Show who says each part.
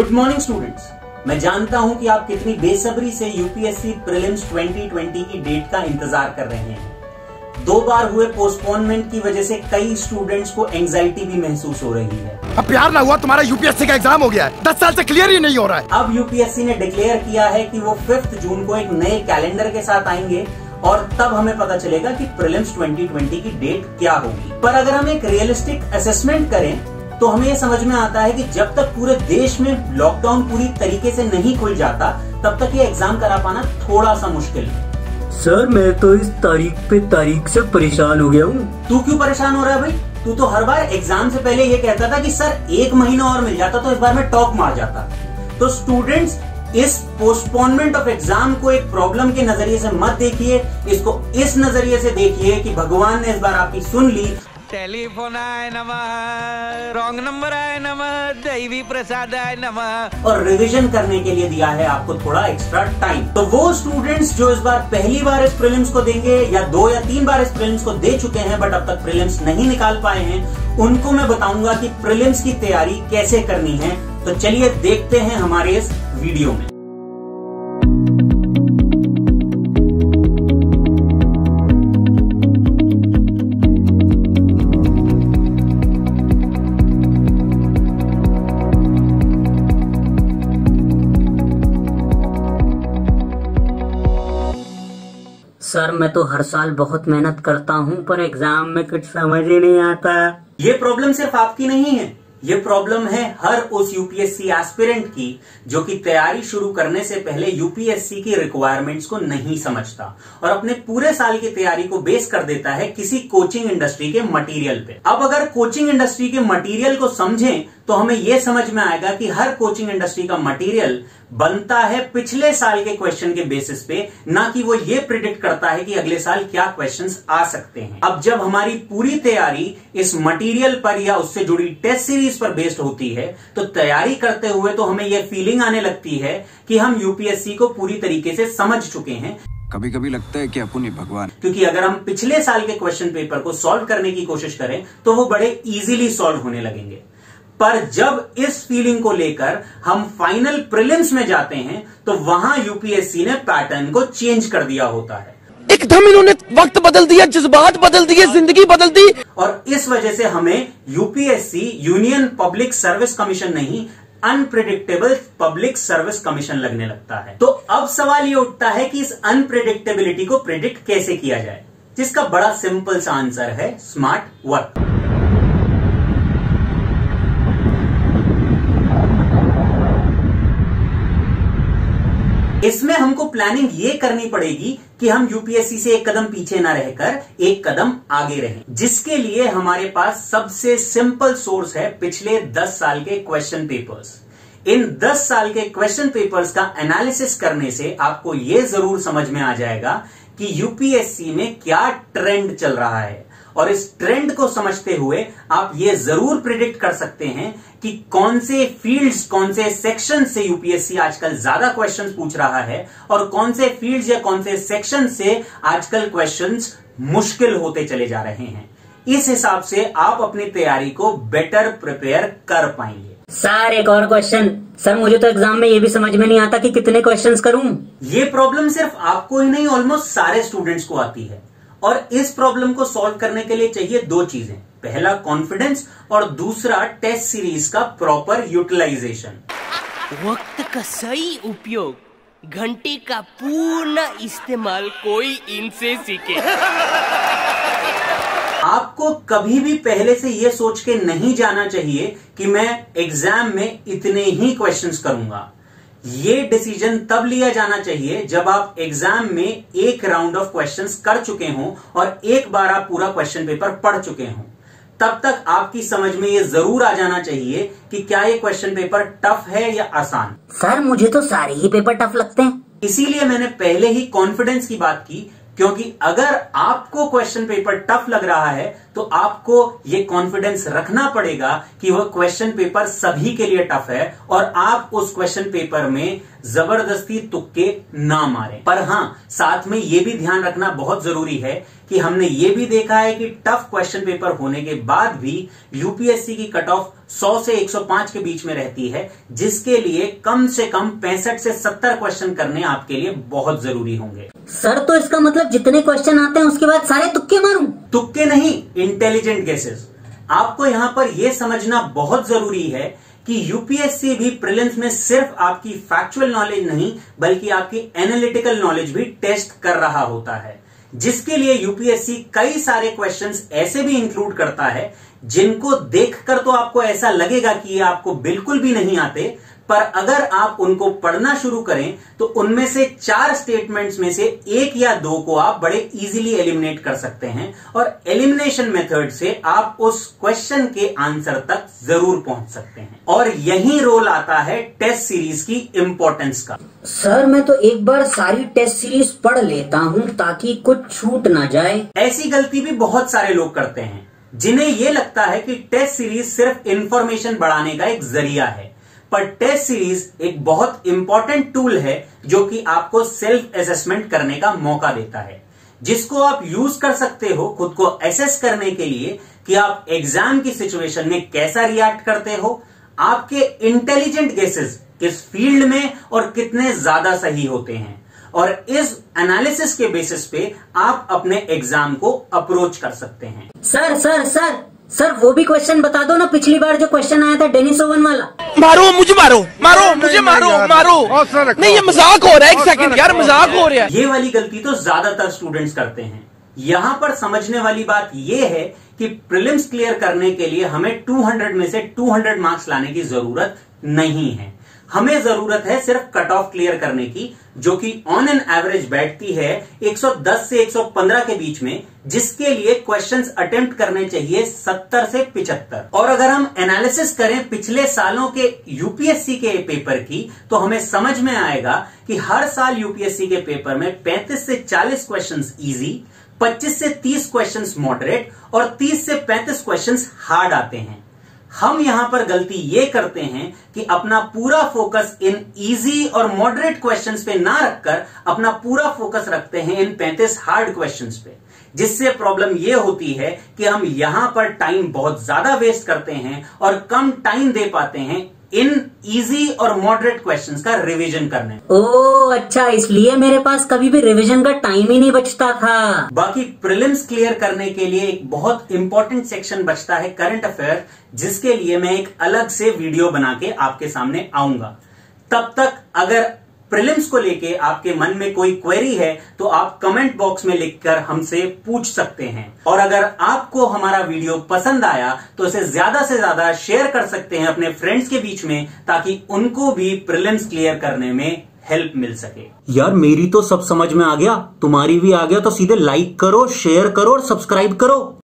Speaker 1: Good morning students. मैं जानता हूं कि आप कितनी बेसब्री से यूपीएससी प्रीलिम्स 2020 की डेट का इंतजार कर रहे हैं। 2 बार हुए पोस्टपोनमेंट की वजह से कई स्टूडेंट्स को एंजाइटी भी महसूस हो रही है।
Speaker 2: अब प्यार ना हुआ, तुम्हारा यूपीएससी का एग्जाम हो गया है, 10 साल से क्लियर ही नहीं हो रहा है।
Speaker 1: अब यूपीएससी ने डिक्लेयर किया है कि वो 5 जून को एक नए कैलेंडर के साथ आएंगे और तब हमें पता चलेगा कि प्रीलिम्स 2020 की डेट क्या होगी। पर अगर हम एक रियलिस्टिक असेसमेंट करें तो हमें यह समझ में आता है कि जब तक पूरे देश में लॉकडाउन पूरी तरीके से नहीं खुल जाता तब तक ये एग्जाम करा पाना थोड़ा सा मुश्किल है।
Speaker 3: सर मैं तो इस तारीख से परेशान हो गया हूँ।
Speaker 1: तू क्यों परेशान हो रहा है भाई? तू तो हर बार एग्जाम से पहले ये कहता था कि सर 1 महीना और मिल जाता तो इस बार मैं टॉप मार जाता। तो स्टूडेंट्स, इस पोस्टपोनमेंट ऑफ एग्जाम को एक प्रॉब्लम के नजरिए से मत देखिए, इसको इस नजरिए से देखिए कि भगवान ने इस बार आपकी सुन ली।
Speaker 4: टेलीफोन आए नमः, रॉन्ग नंबर आए नमः, दैवी प्रसाद आए नमः,
Speaker 1: और रिवीजन करने के लिए दिया है आपको थोड़ा एक्स्ट्रा टाइम। तो वो स्टूडेंट्स जो इस बार पहली बार इस प्रीलिम्स को देंगे या 2 या 3 बार इस प्रीलिम्स को दे चुके हैं बट अब तक प्रीलिम्स नहीं निकाल पाए हैं, उनको मैं बताऊंगा कि प्रीलिम्स की तैयारी कैसे करनी है। तो चलिए देखते हैं हमारे इस वीडियो में।
Speaker 3: सर मैं तो हर साल बहुत मेहनत करता हूँ पर एग्जाम में कुछ समझ ही नहीं आता।
Speaker 1: ये प्रॉब्लम सिर्फ आपकी नहीं है, ये प्रॉब्लम है हर उस यूपीएससी एस्पिरेंट की जो कि तैयारी शुरू करने से पहले यूपीएससी की रिक्वायरमेंट्स को नहीं समझता और अपने पूरे साल की तैयारी को बेस कर देता है किसी कोचिंग इंडस्ट्री के मटेरियल पे। अब अगर कोचिंग इंडस्ट्री के मटेरियल को समझें तो हमें यह समझ में आएगा कि हर कोचिंग इंडस्ट्री का मटेरियल बनता है पिछले साल के क्वेश्चन के बेसिस पे, ना कि वो ये प्रिडिक्ट करता है कि अगले साल क्या क्वेश्चंस आ सकते हैं। अब जब हमारी पूरी तैयारी इस मटेरियल पर या उससे जुड़ी टेस्ट सीरीज पर बेस्ड होती है तो तैयारी करते हुए तो हमें यह फीलिंग आने लगती है कि हम यूपीएससी को पूरी तरीके से समझ चुके हैं।
Speaker 5: कभी कभी लगता है कि अपन ही भगवान,
Speaker 1: क्योंकि अगर हम पिछले साल के क्वेश्चन पेपर को सॉल्व करने की कोशिश करें तो वो बड़े इजीली सॉल्व होने लगेंगे। पर जब इस फीलिंग को लेकर हम फाइनल प्रीलिम्स में जाते हैं तो वहां यूपीएससी ने पैटर्न को चेंज कर दिया होता है।
Speaker 2: एकदम इन्होंने वक्त बदल दिया, जज्बात बदल दिए, जिंदगी बदल दी।
Speaker 1: और इस वजह से हमें UPSC union public service commission नहीं, अनप्रेडिक्टेबल पब्लिक सर्विस कमीशन लगने लगता है। तो अब सवाल ये उठता है कि इस अनप्रेडिक्टेबिलिटी को प्रिडिक्ट कैसे किया जाए, जिसका बड़ा सिंपल सा आंसर है स्मार्ट वर्क। इसमें हमको प्लानिंग ये करनी पड़ेगी कि हम यूपीएससी से एक कदम पीछे ना रहकर एक कदम आगे रहें, जिसके लिए हमारे पास सबसे सिंपल सोर्स है पिछले 10 साल के क्वेश्चन पेपर्स। इन 10 साल के क्वेश्चन पेपर्स का एनालिसिस करने से आपको यह जरूर समझ में आ जाएगा कि यूपीएससी में क्या ट्रेंड चल रहा है, और इस ट्रेंड को समझते हुए आप ये जरूर प्रिडिक्ट कर सकते हैं कि कौन से फील्ड्स, कौन से सेक्शन से यूपीएससी आजकल ज्यादा क्वेश्चंस पूछ रहा है और कौन से फील्ड्स या कौन से सेक्शन से आजकल क्वेश्चंस मुश्किल होते चले जा रहे हैं। इस हिसाब से आप अपनी तैयारी को बेटर प्रिपेयर कर पाएंगे।
Speaker 3: सर एक और क्वेश्चन। सर मुझे तो एग्जाम में ये भी समझ में नहीं आता कि कितने क्वेश्चंस करूं।
Speaker 1: ये प्रॉब्लम सिर्फ आपको ही नहीं, ऑलमोस्ट सारे स्टूडेंट्स को आती है और इस प्रॉब्लम को सॉल्व करने के लिए चाहिए 2 चीजें, पहला कॉन्फिडेंस और दूसरा टेस्ट सीरीज का प्रॉपर यूटिलाइजेशन।
Speaker 6: वक्त का सही उपयोग, घंटे का पूर्ण इस्तेमाल कोई इनसे सीखे।
Speaker 1: आपको कभी भी पहले से यह सोच के नहीं जाना चाहिए कि मैं एग्जाम में इतने ही क्वेश्चंस करूंगा। ये डिसीजन तब लिया जाना चाहिए जब आप एग्जाम में एक राउंड ऑफ क्वेश्चंस कर चुके हों और एक बार आप पूरा क्वेश्चन पेपर पढ़ चुके हों। तब तक आपकी समझ में ये जरूर आ जाना चाहिए कि क्या ये क्वेश्चन पेपर टफ है या आसान।
Speaker 3: सर मुझे तो सारे ही पेपर टफ लगते हैं।
Speaker 1: इसीलिए मैंने पहले ही कॉन्फिडेंस की बात की क्योंकि अगर आपको क्वेश्चन पेपर टफ लग रहा है तो आपको यह कॉन्फिडेंस रखना पड़ेगा कि वह क्वेश्चन पेपर सभी के लिए टफ है और आप उस क्वेश्चन पेपर में जबरदस्ती तुक्के ना मारें। पर हां, साथ में यह भी ध्यान रखना बहुत जरूरी है कि हमने यह भी देखा है कि टफ क्वेश्चन पेपर होने के बाद भी यूपीएससी की कट ऑफ 100 से 105 के बीच में रहती है, जिसके लिए कम से कम 65 से 70 क्वेश्चन करने आपके लिए बहुत जरूरी होंगे।
Speaker 3: सर तो इसका मतलब जितने क्वेश्चन आते हैं उसके बाद सारे तुक्के मारूं?
Speaker 1: तुक्के नहीं, इंटेलिजेंट गेसेस। आपको यहां पर यह समझना बहुत जरूरी है कि यूपीएससी भी प्रीलिम्स में सिर्फ आपकी फैक्चुअल नॉलेज नहीं बल्कि आपकी एनालिटिकल नॉलेज भी टेस्ट कर रहा होता है, जिसके लिए यूपीएससी कई सारे क्वेश्चंस ऐसे भी इंक्लूड करता है जिनको देखकर तो आपको ऐसा लगेगा कि ये आपको बिल्कुल भी नहीं आते, पर अगर आप उनको पढ़ना शुरू करें तो उनमें से 4 स्टेटमेंट्स में से 1 या 2 को आप बड़े इजीली एलिमिनेट कर सकते हैं और एलिमिनेशन मेथड से आप उस क्वेश्चन के आंसर तक जरूर पहुंच सकते हैं। और यही रोल आता है टेस्ट सीरीज की इंपॉर्टेंस का।
Speaker 3: सर मैं तो एक बार सारी टेस्ट सीरीज पढ़ लेता हूँ ताकि कुछ छूट ना जाए।
Speaker 1: ऐसी गलती भी बहुत सारे लोग करते हैं जिन्हें यह लगता है कि टेस्ट सीरीज सिर्फ इंफॉर्मेशन बढ़ाने का एक जरिया है, पर टेस्ट सीरीज एक बहुत इंपॉर्टेंट टूल है जो कि आपको सेल्फ असेसमेंट करने का मौका देता है, जिसको आप यूज कर सकते हो खुद को असेस करने के लिए कि आप एग्जाम की सिचुएशन में कैसा रिएक्ट करते हो, आपके इंटेलिजेंट गेसेस किस फील्ड में और कितने ज्यादा सही होते हैं, और इस एनालिसिस के बेसिस पे आप अपने एग्जाम को अप्रोच कर सकते हैं।
Speaker 3: सर सर सर सर वो भी क्वेश्चन बता दो ना, पिछली बार जो क्वेश्चन आया था डेनिस ओवन वाला।
Speaker 2: मारो मुझे, मारो मारो मुझे, मारो मारो। नहीं ये मजाक हो रहा है, एक सेकंड यार, मजाक हो रहा है।
Speaker 1: ये वाली गलती तो ज्यादातर स्टूडेंट्स करते हैं। यहां पर समझने वाली बात यह है कि प्रीलिम्स क्लियर करने के लिए हमें 200 में से 200 मार्क्स लाने की जरूरत नहीं है। हमें जरूरत है सिर्फ कट ऑफ क्लियर करने की, जो कि ऑन एन एवरेज बैठती है 110 से 115 के बीच में, जिसके लिए क्वेश्चंस अटेम्प्ट करने चाहिए 70 से 75। और अगर हम एनालिसिस करें पिछले सालों के यूपीएससी के पेपर की, तो हमें समझ में आएगा कि हर साल यूपीएससी के पेपर में 35 से 40 क्वेश्चंस इजी, 25 से 30 क्वेश्चंस मॉडरेट और 30 से 35 क्वेश्चंस हार्ड आते हैं। हम यहां पर गलती ये करते हैं कि अपना पूरा फोकस इन इजी और मॉडरेट क्वेश्चंस पे ना रखकर अपना पूरा फोकस रखते हैं इन 35 हार्ड क्वेश्चंस पे, जिससे प्रॉब्लम ये होती है कि हम यहां पर टाइम बहुत ज्यादा वेस्ट करते हैं और कम टाइम दे पाते हैं इन इजी और मॉडरेट क्वेश्चंस का रिवीजन करने।
Speaker 3: ओह अच्छा, इसलिए मेरे पास कभी भी रिवीजन का टाइम ही नहीं बचता था।
Speaker 1: बाकी प्रीलिम्स क्लियर करने के लिए एक बहुत इंपॉर्टेंट सेक्शन बचता है करंट अफेयर, जिसके लिए मैं एक अलग से वीडियो बना के आपके सामने आऊंगा। तब तक अगर प्रीलिम्स को लेके आपके मन में कोई क्वेरी है तो आप कमेंट बॉक्स में लिखकर हमसे पूछ सकते हैं, और अगर आपको हमारा वीडियो पसंद आया तो इसे ज्यादा से ज्यादा शेयर कर सकते हैं अपने फ्रेंड्स के बीच में, ताकि उनको भी प्रीलिम्स क्लियर करने में हेल्प मिल सके। यार मेरी तो सब समझ में आ गया, तुम्हारी भी आ गया तो सीधे लाइक करो, शेयर करो और सब्सक्राइब करो।